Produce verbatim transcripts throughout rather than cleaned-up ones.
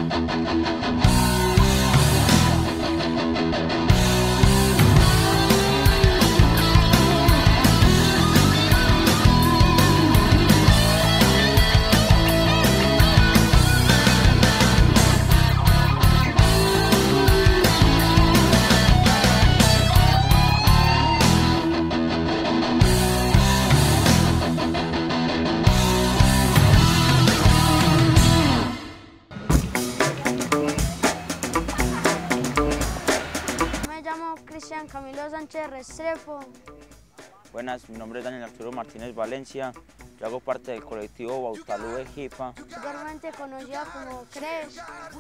Cristian Camilo Sánchez Restrepo. Buenas, mi nombre es Daniel Arturo Martínez Valencia, yo hago parte del colectivo Bautalú de Jipa. Actualmente conocida como Cres.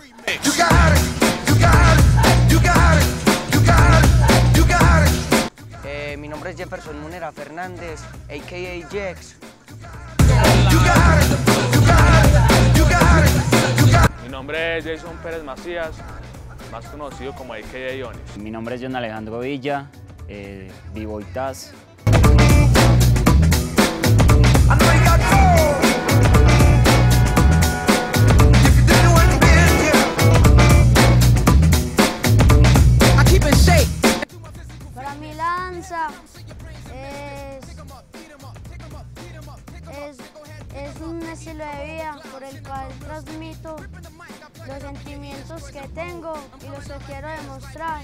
Eh, mi nombre es Jefferson Munera Fernández, a k a. Jex. Mi nombre es Jason Pérez Macías, más conocido como a k a. Onis. Mi nombre es John Alejandro Villa, eh, vivo Itaz. Para mí la danza es, es, es un estilo de vida por el cual transmito los sentimientos que tengo y los que quiero demostrar.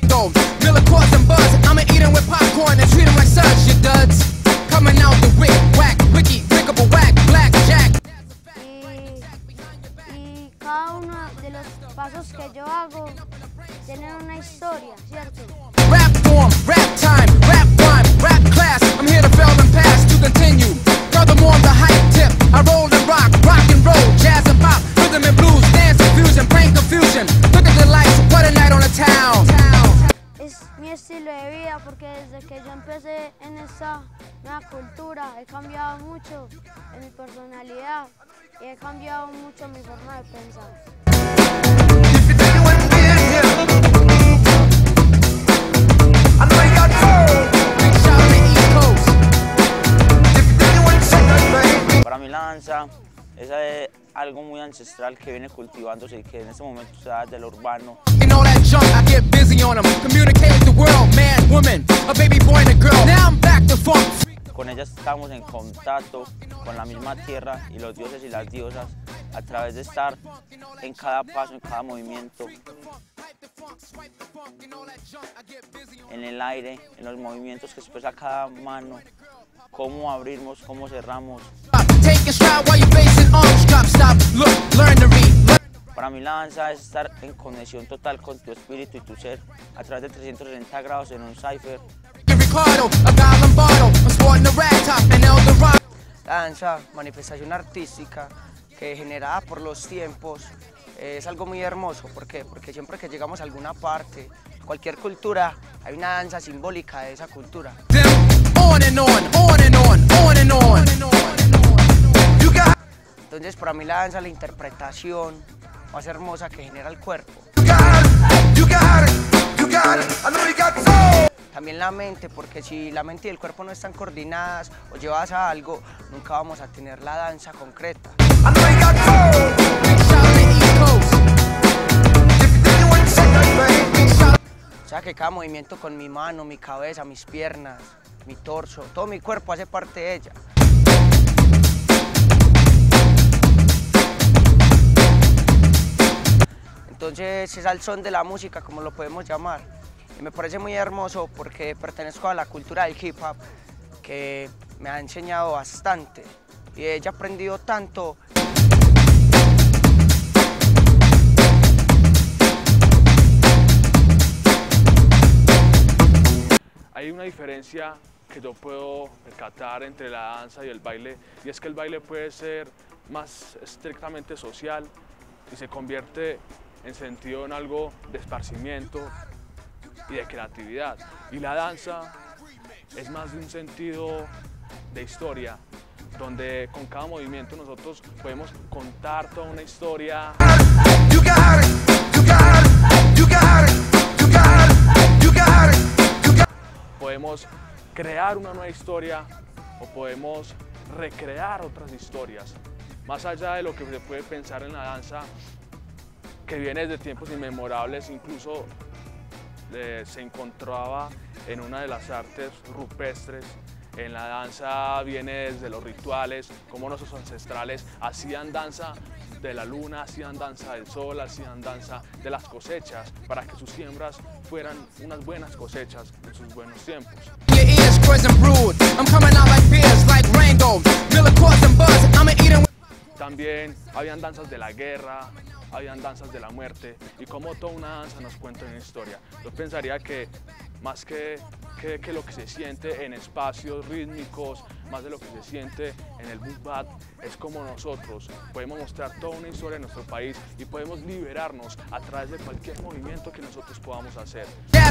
Y, y cada uno de los pasos que yo hago tienen una historia, ¿cierto? Rap form, rap time, rap rhyme, rap class. I'm here to fail and pass to continue. Furthermore, I'm the hype tip. I roll and rock, rock and roll, jazz and pop, rhythm and blues, dance and fusion, brain confusion. Look at the lights, what a night on the town. Es mi estilo de vida porque desde que yo empecé en esta nueva cultura he cambiado mucho en mi personalidad y he cambiado mucho mi forma de pensar. Para mí la danza es eh, algo muy ancestral que viene cultivándose y que en este momento se da desde lo urbano. Con ella estamos en contacto con la misma tierra y los dioses y las diosas a través de estar en cada paso, en cada movimiento, en el aire, en los movimientos que expresa cada mano, cómo abrimos, cómo cerramos. Para mí la danza es estar en conexión total con tu espíritu y tu ser a través de trescientos sesenta grados en un cypher. La danza, manifestación artística que generada por los tiempos, eh, es algo muy hermoso. ¿Por qué? Porque siempre que llegamos a alguna parte, cualquier cultura, hay una danza simbólica de esa cultura. Entonces para mí la danza, la interpretación más hermosa que genera el cuerpo. También la mente, porque si la mente y el cuerpo no están coordinadas o llevadas a algo, nunca vamos a tener la danza concreta. O sea que cada movimiento con mi mano, mi cabeza, mis piernas, mi torso, todo mi cuerpo hace parte de ella. Entonces es al son de la música, como lo podemos llamar. Y me parece muy hermoso porque pertenezco a la cultura del hip hop que me ha enseñado bastante y he aprendido tanto. Hay una diferencia que yo puedo percatar entre la danza y el baile, y es que el baile puede ser más estrictamente social y se convierte en sentido en algo de esparcimiento y de creatividad. Y la danza es más de un sentido de historia, donde con cada movimiento nosotros podemos contar toda una historia. Podemos crear una nueva historia o podemos recrear otras historias. Más allá de lo que se puede pensar en la danza, que viene desde tiempos inmemorables, incluso eh, se encontraba en una de las artes rupestres. En la danza viene desde los rituales, como nuestros ancestrales hacían danza de la luna, hacían danza del sol, hacían danza de las cosechas, para que sus siembras fueran unas buenas cosechas en sus buenos tiempos. También habían danzas de la guerra, habían danzas de la muerte, y como toda una danza nos cuenta una historia. Yo pensaría que más que, que, que lo que se siente en espacios rítmicos, más de lo que se siente en el boom bap, es como nosotros podemos mostrar toda una historia de nuestro país y podemos liberarnos a través de cualquier movimiento que nosotros podamos hacer.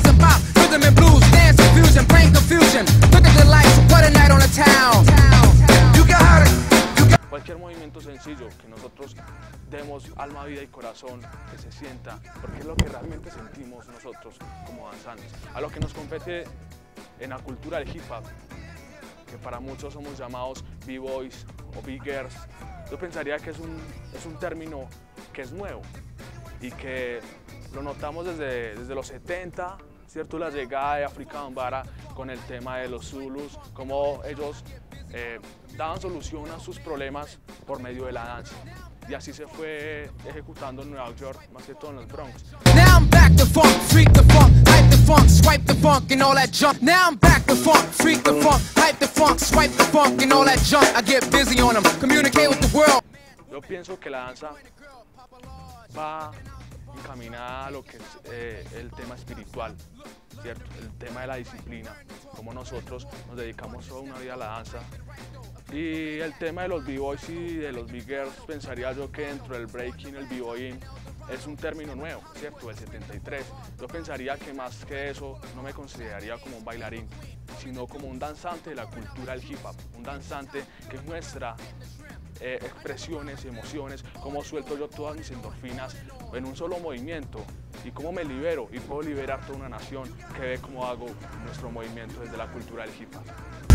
Cualquier movimiento sencillo que nosotros demos alma, vida y corazón, que se sienta, porque es lo que realmente sentimos nosotros como danzantes. A lo que nos compete en la cultura del hip hop, que para muchos somos llamados b-boys o b-girls, yo pensaría que es un, es un término que es nuevo y que lo notamos desde, desde los setenta, ¿cierto? La llegada de Afrika Bambaataa con el tema de los Zulus, como ellos eh, daban solución a sus problemas por medio de la danza. Y así se fue ejecutando en Nueva York, más que todo en los Bronx. Now I'm back to funk, freak the funk, hype the funk, swipe the funk and all that junk. Now I'm back to funk, freak the funk, hype the funk, swipe the funk and all that junk. I get busy on them, communicate with the world. Yo pienso que la danza va encaminada a lo que es eh, el tema espiritual, ¿cierto? El tema de la disciplina, como nosotros nos dedicamos toda una vida a la danza. Y el tema de los b-boys y de los b-girls, pensaría yo que dentro del breaking, el b-boying es un término nuevo, ¿cierto? Del setenta y tres. Yo pensaría que más que eso no me consideraría como un bailarín, sino como un danzante de la cultura del hip hop, un danzante que muestra eh, expresiones, emociones, cómo suelto yo todas mis endorfinas en un solo movimiento y cómo me libero y puedo liberar toda una nación que ve cómo hago nuestro movimiento desde la cultura del hip hop.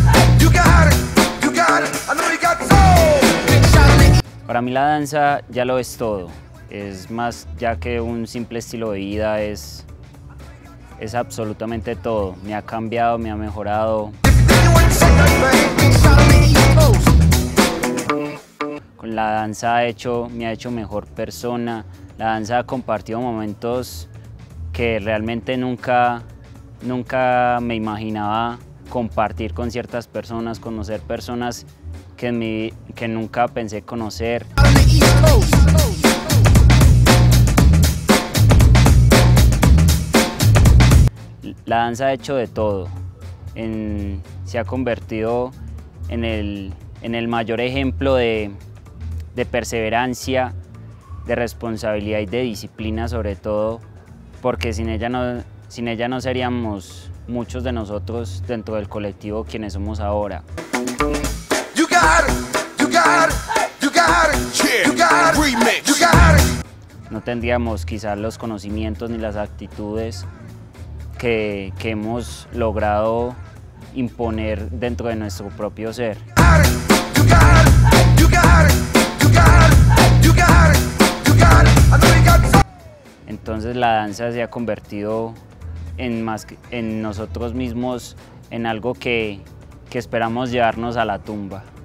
Para mí la danza ya lo es todo, es más ya que un simple estilo de vida, es, es absolutamente todo. Me ha cambiado, me ha mejorado. Con la danza ha hecho, me ha hecho mejor persona, la danza ha compartido momentos que realmente nunca, nunca me imaginaba compartir con ciertas personas, conocer personas que, mi, que nunca pensé conocer. La danza ha hecho de todo, en, se ha convertido en el, en el mayor ejemplo de, de perseverancia, de responsabilidad y de disciplina sobre todo, porque sin ella no, sin ella no seríamos muchos de nosotros dentro del colectivo quienes somos ahora. No tendríamos quizás los conocimientos ni las actitudes que, que hemos logrado imponer dentro de nuestro propio ser. Entonces la danza se ha convertido en, más, en nosotros mismos, en algo que, que esperamos llevarnos a la tumba.